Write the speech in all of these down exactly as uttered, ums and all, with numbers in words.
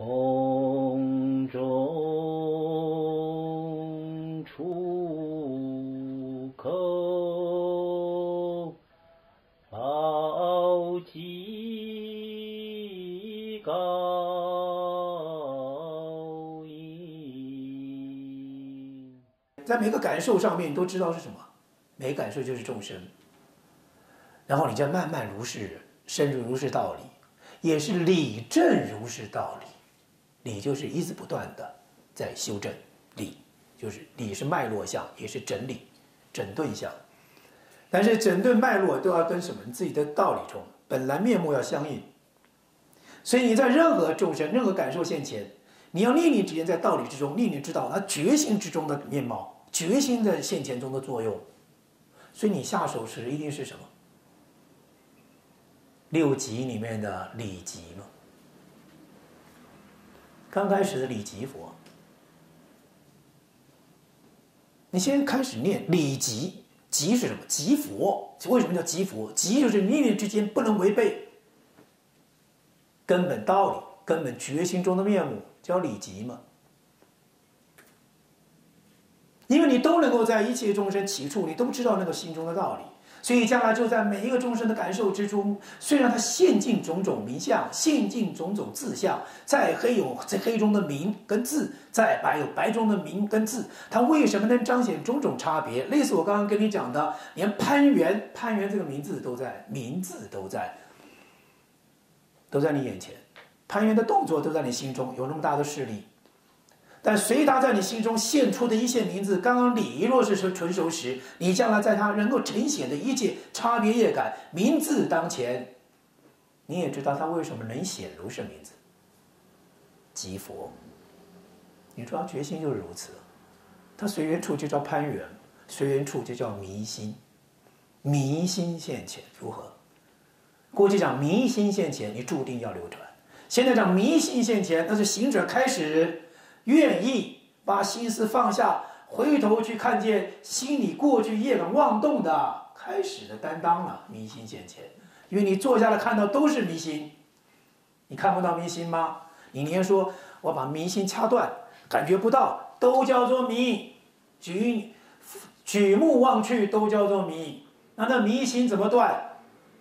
空中出口，好极高音。 在每个感受上面，你都知道是什么，每个感受就是众生。然后你就慢慢如是深入如是道理，也是理正如是道理。理就是一直不断的在修正，理就是理是脉络相，也是整理、整顿相。但是整顿脉络都要跟什么？你自己的道理中本来面目要相应。所以你在任何众生、任何感受现前，你要历历之间在道理之中，历历知道它觉心之中的面貌，觉心在现前中的作用。所以你下手时一定是什么？六级里面的理级嘛。刚开始的理级佛，你先开始念理级，级是什么？级佛。为什么叫级佛？级就是念念之间不能违背根本道理、根本觉心中的面目，叫理级嘛。因为你都能够在一切众生起处，你都知道那个心中的道理，所以将来就在每一个众生的感受之中，虽然它现尽种种名相，现尽种种字相，在黑有在黑中的名跟字，在白有白中的名跟字，它为什么能彰显种种差别？类似我刚刚跟你讲的，连攀援攀援这个名字都在，名字都在，都在你眼前，攀援的动作都在你心中，有那么大的势力。但随他在你心中现出的一切名字，刚刚理若是纯熟时，你将来在他能够呈现的一切差别业感，名字当前，你也知道他为什么能显如是名字。即佛，你知道觉心就是如此，他随缘处就叫攀缘，随缘处就叫迷心，迷心现前如何？过去讲迷心现前，你注定要流转；现在讲迷心现前，那是行者开始愿意把心思放下，回头去看见心里过去业感妄动的开始的担当了。迷心现前，因为你坐下来看到都是迷心，你看不到迷心吗？你连说我把迷心掐断，感觉不到，都叫做迷。举举目望去都叫做迷。那那迷心怎么断？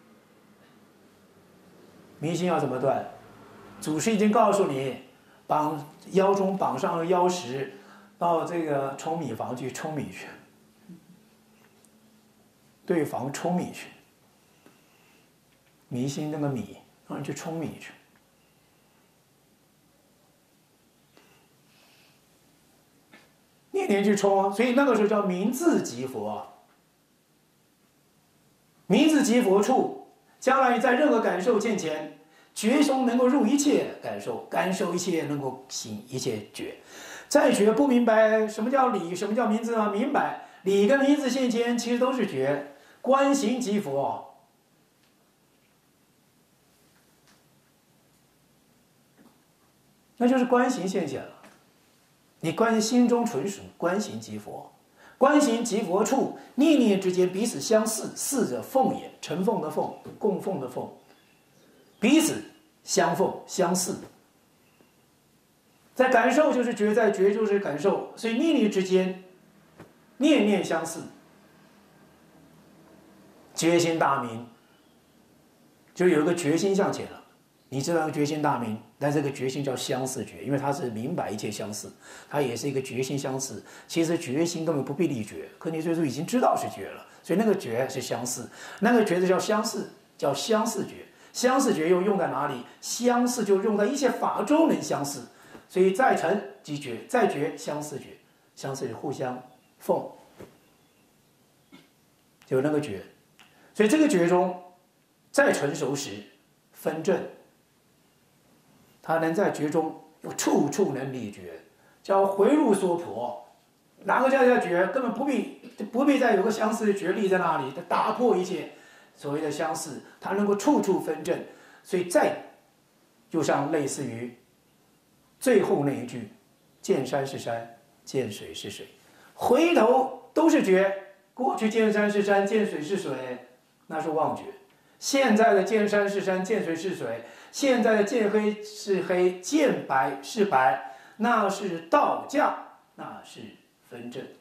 迷心要怎么断？祖师已经告诉你，绑腰中绑上了腰石，到这个舂米房去舂米去，对房舂米去，迷心那个米让人去舂米去。念念去冲啊，所以那个时候叫名字即佛。名字即佛处，将来在任何感受现前，觉中能够入一切感受，感受一切能够行一切觉。再觉不明白什么叫理，什么叫名字吗？明白理跟名字现前其实都是觉，观行即佛。那就是观行现前了。你观心中纯属观行即佛，观行即佛处，念念之间彼此相似，似者凤也，承奉的奉，供奉的奉，彼此相奉相似。在感受就是觉，在觉就是感受，所以念念之间念念相似，觉心大明，就有一个决心向前了。你知道决心大明，但这个决心叫相似觉，因为它是明白一切相似，它也是一个决心相似。其实决心根本不必立觉，可你最初已经知道是觉了，所以那个觉是相似，那个觉子叫相似，叫相似觉。相似觉又用在哪里？相似就用在一切法中能相似，所以再成即觉，再觉相似觉，相似就互相奉，就那个觉。所以这个觉中再成熟时分正。他能在觉中又处处能理觉，叫回入娑婆。哪个叫叫觉？根本不必不必再有个相似的觉立在那里，他打破一切所谓的相似，他能够处处分正。所以再就像类似于最后那一句：见山是山，见水是水，回头都是觉。过去见山是山，见水是水，那是妄觉。现在的见山是山，见水是水， 现在的见黑是黑，见白是白，那是道教，那是分正。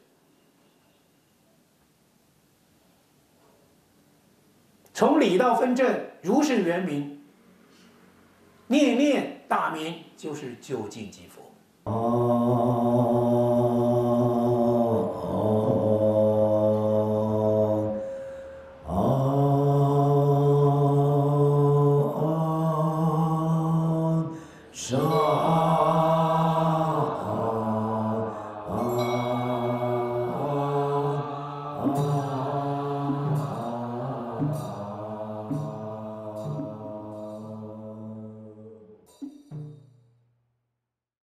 从理到分正，如是圆明，念念大明就是究竟即佛。哦。